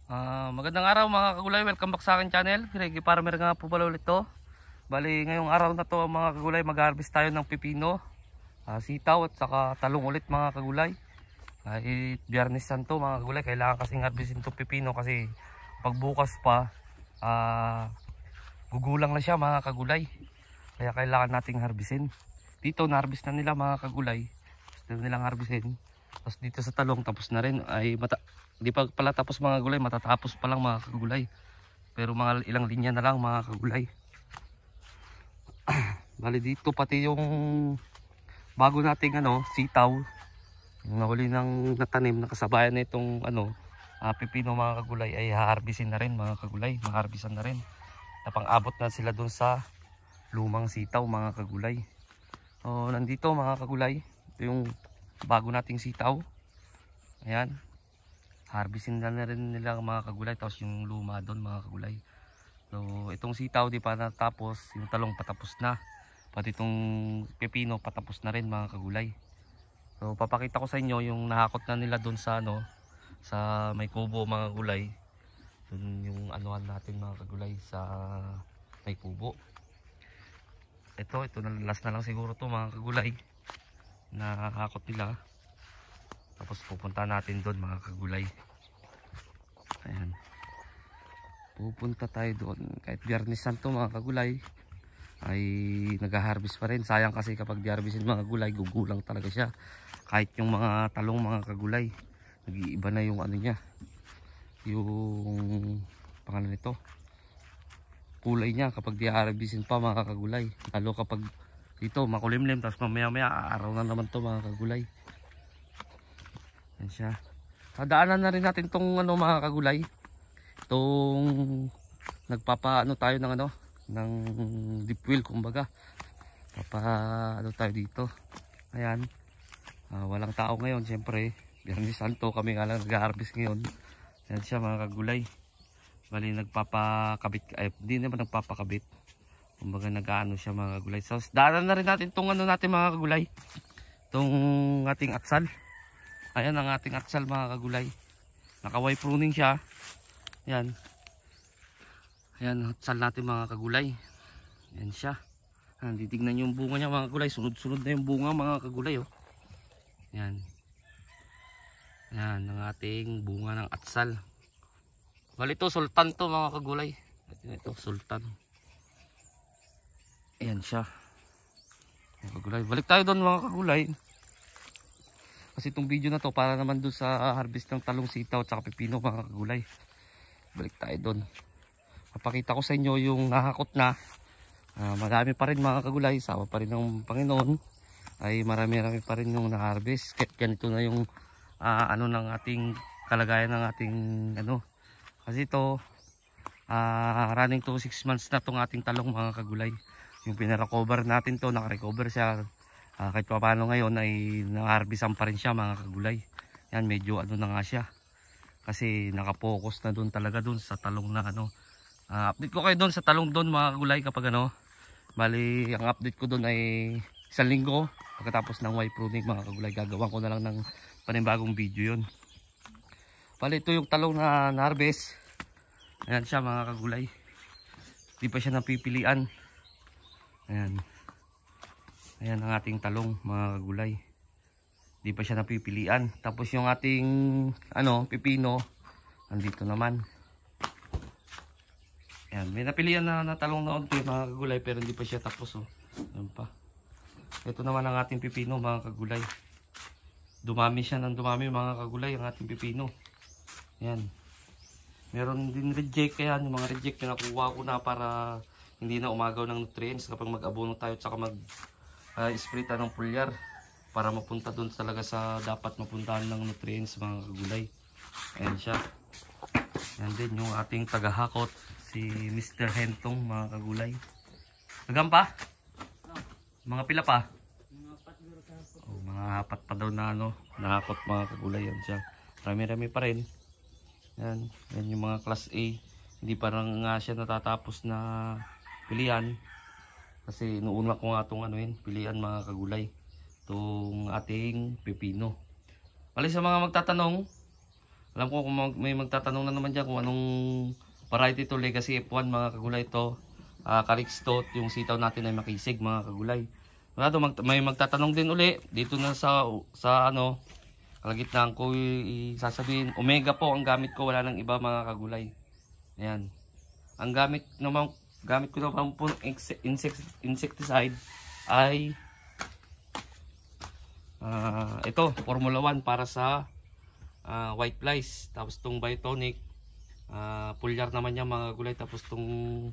Magandang araw mga kagulay, welcome back sa akin channel. Reggie Farmer nga po pala ulit to. Bali ngayong araw na to mga kagulay, mag-harvest tayo ng pipino, sitaw at saka talong ulit mga kagulay. Kahit Biyernes Santo mga kagulay, kailangan kasing harvestin itong pipino kasi pagbukas pa gugulang na siya mga kagulay. Kaya kailangan nating harvestin. Dito na-harvest na nila mga kagulay. Gusto nilang harvestin. Tapos dito sa talong tapos na rin ay di pa pala tapos mga kagulay, matatapos pa lang mga kagulay. Pero mga ilang linya na lang mga kagulay. Bali dito pati yung bago nating sitaw, yung nahuli ng natanim na kasabayan na itong pipino mga kagulay ay haharbisin na rin mga kagulay, maharbisan na rin. Napang-abot na sila dun sa lumang sitaw mga kagulay. So nandito mga kagulay, ito yung bago nating sitaw. Ayan. Harvestin na rin nila mga kagulay. Tapos yung luma doon mga kagulay. So itong sitaw di pa natapos. Yung talong patapos na. Pati itong pepino patapos na rin mga kagulay. So papakita ko sa inyo yung nahakot na nila doon sa sa may kubo mga kagulay. Doon yung anuhan natin mga kagulay sa may kubo. Ito na last na lang siguro to mga kagulay. Nahakot nila. Tapos pupunta natin doon mga kagulay. Ayan. Pupunta tayo doon. Kahit Biyernes Santo mga kagulay ay nag-harvest pa rin. Sayang kasi kapag di-harvestin mga kagulay, gugulang talaga siya. Kahit yung mga talong mga kagulay, nag-iiba na yung niya. Yung pangalan nito. Kulay niya kapag di-harvestin pa mga kagulay. Lalo kapag dito makulimlim tapos mamaya-maya araw na naman to mga kagulay. Yan siya. Daanan na rin natin tong mga kagulay. Itong tayo ng ng deep well kumbaga. Tayo dito. Ayan. Walang tao ngayon siyempre. Biyernes Santo kami nga lang nag-harvest ngayon. Yan siya mga kagulay. Bali nagpapakabit hindi naman nagpapakabit. Kumbaga nag-aano siya mga kagulay. So daanan na rin natin tong natin mga kagulay. Itong ating atsal. Ayan ang ating atsal mga kagulay. Naka-wire pruning siya. Ayan. Ayan atsal natin mga kagulay. Ayan siya. Titignan yung bunga niya mga kagulay. Sunod-sunod na yung bunga mga kagulay. Oh. Ayan. Ayan ang ating bunga ng atsal. Bali ito sultan to mga kagulay. Ito sultan. Ayan siya. Mga kagulay. Balik tayo doon mga kagulay. Kasi itong video na to para naman doon sa harvest ng talong, sitaw at saka pepino mga kagulay. Balik tayo doon. Papakita ko sa inyo yung nahakot na. Marami pa rin mga kagulay. Sama pa rin ng Panginoon. Ay marami-rami pa rin yung na-harvest. Ganito na yung ng ating kalagayan ng ating Kasi ito running to 6 months na itong ating talong mga kagulay. Yung pinaka-cover natin to, naka-recover siya. Kahit pa paano ngayon ay na-harvestan pa rin siya mga kagulay. Yan medyo na nga siya. Kasi nakapokus na doon talaga doon sa talong na update ko kayo doon sa talong doon mga kagulay kapag bali ang update ko doon ay 1 linggo. Pagkatapos ng wire pruning mga kagulay, gagawan ko na lang ng panibagong video yun. Bali ito yung talong na harvest. Ayan siya mga kagulay. Di pa siya napipilian. Ayan. Ayan ang ating talong mga kagulay. Di pa siya napipilian. Tapos yung ating pipino nandito naman. Ayan, may napilian na talong na unti mga kagulay pero hindi pa siya tapos oh. Ayan pa. Ito naman ang ating pipino mga kagulay. Dumami siya ng dumami mga kagulay ang ating pipino. Ayan. Meron din reject, kaya yung mga reject na nakuha ko na para hindi na umagaw ng nutrients kapag mag-abono tayo at saka spray tayo ng foliar para mapunta doon talaga sa dapat mapuntahan ng nutrients mga kagulay. Ayan siya. Ayan din yung ating tagahakot si Mr. Hentong mga kagulay. Nagam pa? Mga pila pa? Mga apat pa daw na nahakot mga kagulay. Yan siya. Rami-rami pa rin. Yan yung mga class A. Hindi pa lang nga siya natatapos na pilihan. Kasi inuuna ko nga itong pilihan mga kagulay. Itong ating pepino. Bali sa mga magtatanong, Alam ko kung may magtatanong na naman dyan kung anong variety to, Legacy F1 mga kagulay to. Calixto, yung sitaw natin ay makisig mga kagulay. May magtatanong din uli dito na sa ano, kalagitnaan ko sasabihin, Omega po ang gamit ko, wala nang iba mga kagulay. Ayan. Ang gamit ko naman po insecticide ay ito, Formula 1 para sa white flies. Tapos tong Biotonic, pulyar naman niya mga kagulay. Tapos tong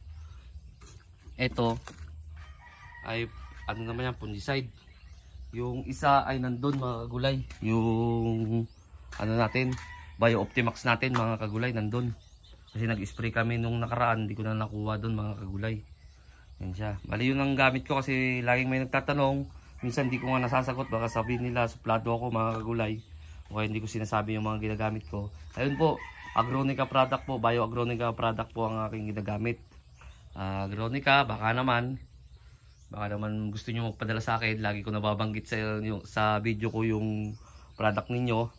ito ay ano naman yan, fungicide. Yung isa ay nandun mga kagulay, yung ano natin, Bio-Optimax natin mga kagulay, nandun. Kasi nag-spray kami nung nakaraan, hindi ko na nakuha dun mga kagulay. Yan siya. Bali yun ang gamit ko kasi laging may nagtatanong. Minsan hindi ko nga nasasagot, baka sabihin nila suplado ako mga kagulay. O kaya hindi ko sinasabi yung mga ginagamit ko. Ayun po, Agronica product po, Bio-Agronica product po ang aking ginagamit. Agronica, baka naman gusto nyo magpadala sa akin. Lagi ko nababanggit sa video ko yung product ninyo.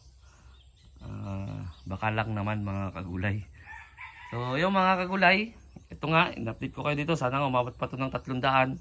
Baka lang naman mga kagulay. So yung mga kagulay, ito nga, in-update ko kayo dito. Sana umabot pa ito ng 300.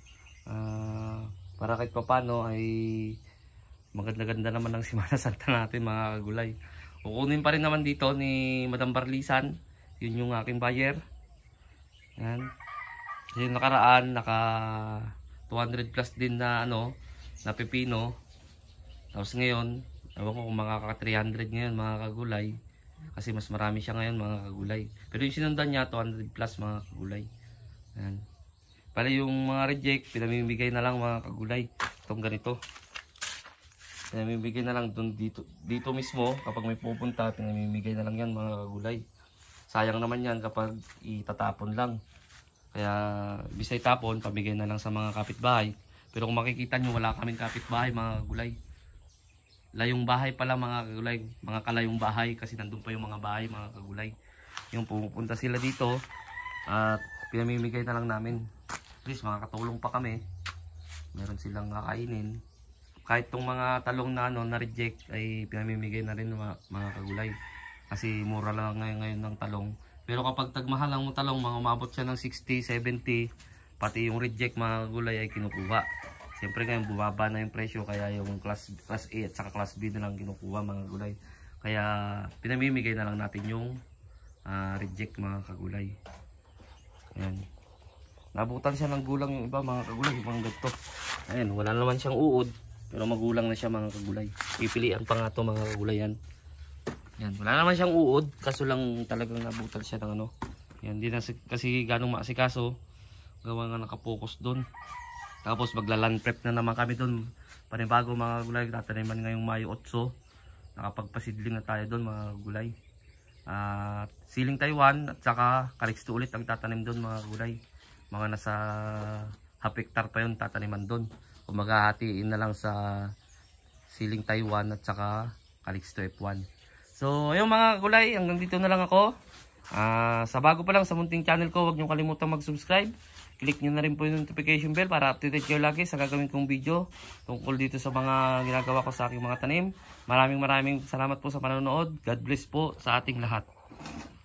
Para kahit pa paano ay maganda-ganda naman ang Semana Santa natin mga kagulay. Kukunin pa rin naman dito ni Madam Barlisan. Yun yung aking buyer. Yan. Yung nakaraan naka 200 plus din na ano, na pepino. Tapos ngayon, ewan ko kung makaka 300 ngayon mga kagulay. Kasi mas marami siya ngayon mga kagulay. Pero yung sinundan niya 200 plus mga kagulay. Yan. Pala yung mga reject, pinamimigay na lang mga kagulay. Itong ganito. Pinamimigay na lang dito mismo kapag may pupunta, pinamimigay na lang yan mga kagulay. Sayang naman yan kapag itatapon lang. Kaya bisay tapon, pamigay na lang sa mga kapitbahay. Pero kung makikita nyo, wala kaming kapitbahay mga kagulay. Layong bahay pala mga kagulay. Mga kalayong bahay kasi nandun pa yung mga bahay mga kagulay. Yung pumupunta sila dito at pinamimigay na lang namin. Please, makakatulong pa kami. Meron silang kakainin. Kahit tong mga talong na na-reject ay pinamimigay na rin mga kagulay. Kasi mura lang ngayon ng talong. Pero kapag tagmahal ang talong, mga umabot siya ng 60, 70, pati yung reject mga gulay ay kinukuha. Siyempre ngayon bumaba na yung presyo, kaya yung class A at saka class B na lang kinukuha mga gulay. Kaya pinamimigay na lang natin yung reject mga kagulay. Ayan. Nabutan siya ng gulang yung iba mga kagulay, yung mga ganito. Ayan, wala naman siyang uod, pero magulang na siya mga kagulay. Pipilian pa nga ito mga kagulay yan. Yan, wala naman siyang uod, kaso lang talagang nabutal siya ng ano. Yan, di na kasi ganong maasikaso, gawa nga nakapokus doon. Tapos magla-land prep na naman kami doon. Panibago mga gulay, tataniman ngayong Mayo 8. Nakapagpasidling na tayo doon mga gulay. Siling Taiwan at saka Calixto ulit ang tatanim doon mga gulay. Mga nasa half hectare pa yun tataniman doon. Kung maghahatiin na lang sa siling Taiwan at saka Calixto F1. So, ayun mga gulay, hanggang dito na lang ako. Sa bago pa lang sa munting channel ko, huwag nyo kalimutang mag-subscribe. Click nyo na rin po yung notification bell para updated kayo lagi sa gagawin kong video tungkol dito sa mga ginagawa ko sa aking mga tanim. Maraming salamat po sa panonood. God bless po sa ating lahat.